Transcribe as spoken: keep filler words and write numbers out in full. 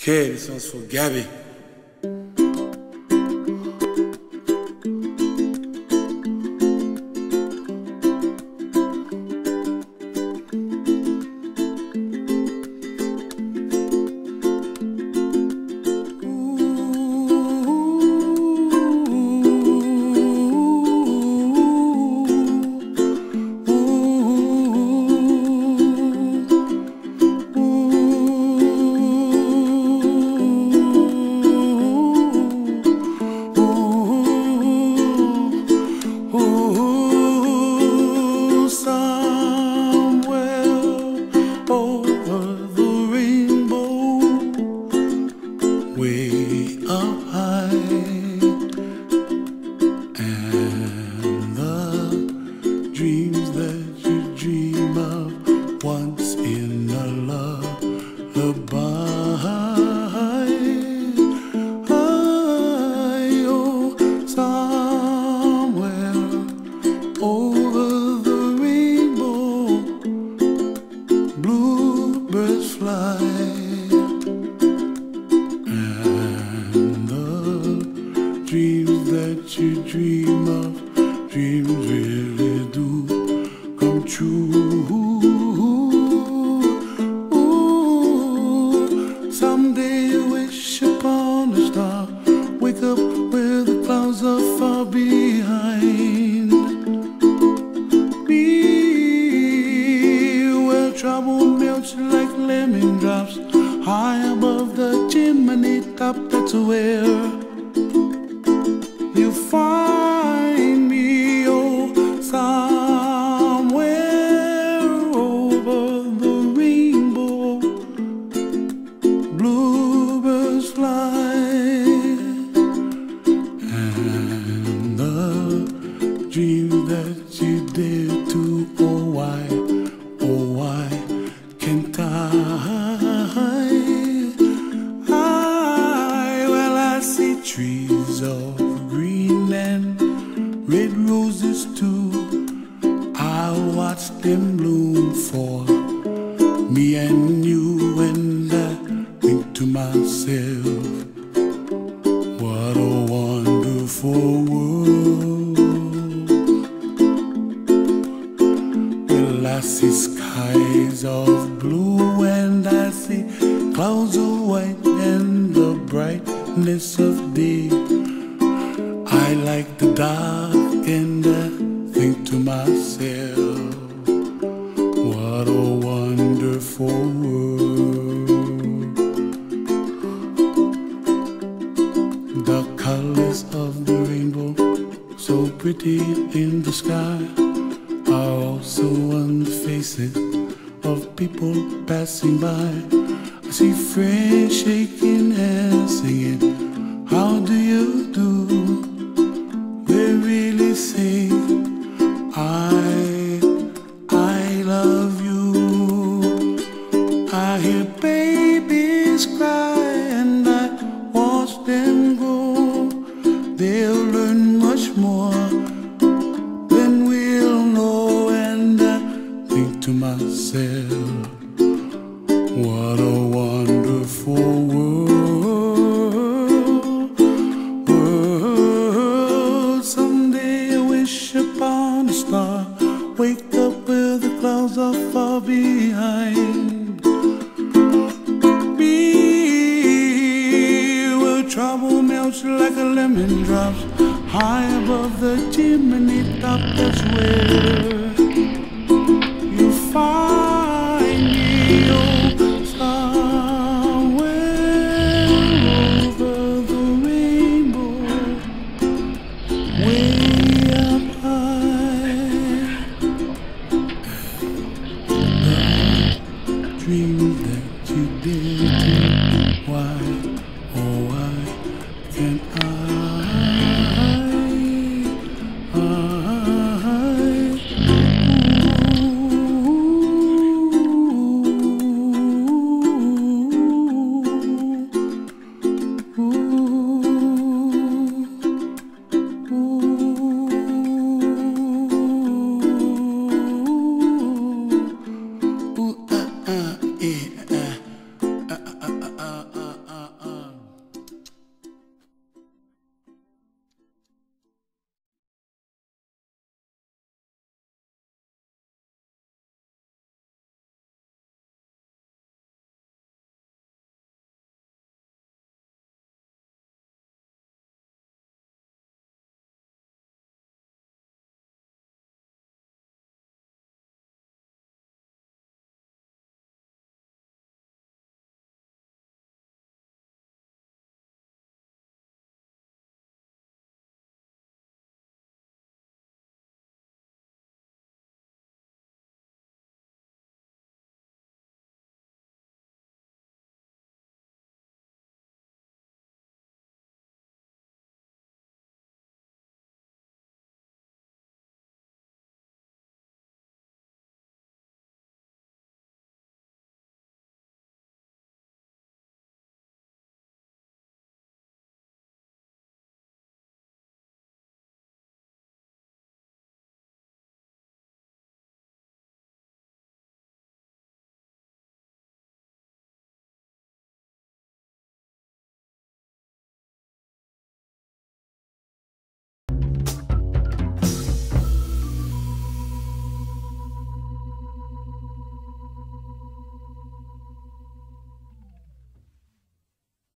Okay, this one's for Gabby. Way up high, and the dreams that you dream of once in a lullaby. I, oh, somewhere over the rainbow, bluebirds fly. Dreams that you dream of, dreams really do come true. Ooh, someday you wish upon a star, wake up where the clouds are far behind me, where trouble melts like lemon drops, high above the chimney top. That's where you find me, oh, somewhere over the rainbow, bluebirds fly, and the dreams that you dare to, oh why, oh why can't I? I, well, I see trees of green and red roses too. I watch them bloom for me and you, and I think to myself, what a wonderful world. Well, I see skies of blue and I see clouds of white and the brightness of day. I like the dark and I think to myself, what a wonderful world. The colors of the rainbow, so pretty in the sky, are also on the faces of people passing by. I see friends shaking hands singing, how do you do? They really say, I, I love you. I hear babies cry and I watch them grow. They'll learn much more than we'll know, and I think to myself, what a wonderful world, world. Someday I wish upon a star, wake up where the clouds are far behind me, where trouble melts like a lemon drops, high above the chimney top. That's where